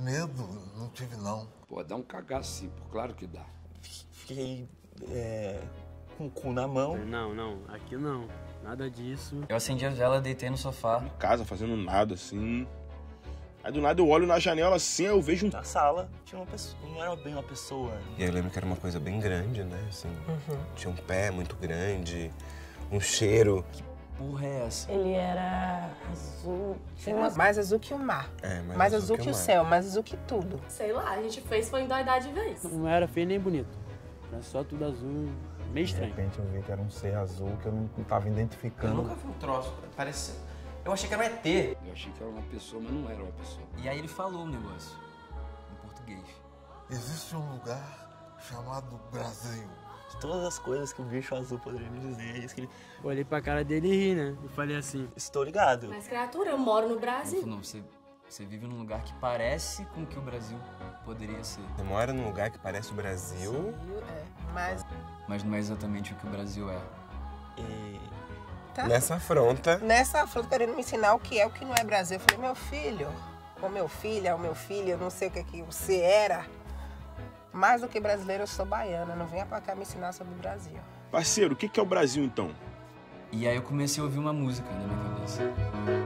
Medo? Não tive, não. Pô, dá um cagaço sim, pô, claro que dá. Fiquei com o cu na mão. Não, aqui não. Nada disso. Eu acendi a vela, deitei no sofá. Em casa, fazendo nada, assim. Aí do nada eu olho na janela assim, eu vejo Na sala tinha uma pessoa, não era bem uma pessoa. E aí eu lembro que era uma coisa bem grande, né? Assim, tinha um pé muito grande, um cheiro. Porra é essa? Ele era azul. Mais azul que o mar. Mais azul que o céu, mais azul que tudo. Sei lá, a gente fez foi endoidar de vez. Não era feio nem bonito. Era só tudo azul, meio De estranho. repente eu vi que era um ser azul que eu não tava Eu identificando. nunca vi um troço, parecia... Eu achei que era um ET. Eu achei que era uma pessoa, mas não era uma pessoa. E aí ele falou o negócio, em português. Existe um lugar chamado Brasil. De todas as coisas que o bicho azul poderia me dizer, é isso que ele... Olhei pra cara dele e ri, né? E falei assim... Estou ligado. Mas, criatura, eu moro no Ele Brasil. falou, não, você vive num lugar que parece com o que o Brasil poderia ser. Você mora num lugar que parece o Brasil. Mas não é exatamente o que o Brasil é. E... Nessa afronta. Nessa fruta querendo me ensinar o que é o que não é Brasil. Eu falei, meu filho, o meu filho, eu não sei o que você era. Mais do que brasileiro, eu sou baiana. Não venha pra cá me ensinar sobre o Brasil. Parceiro, o que é o Brasil então? E aí eu comecei a ouvir uma música na minha cabeça.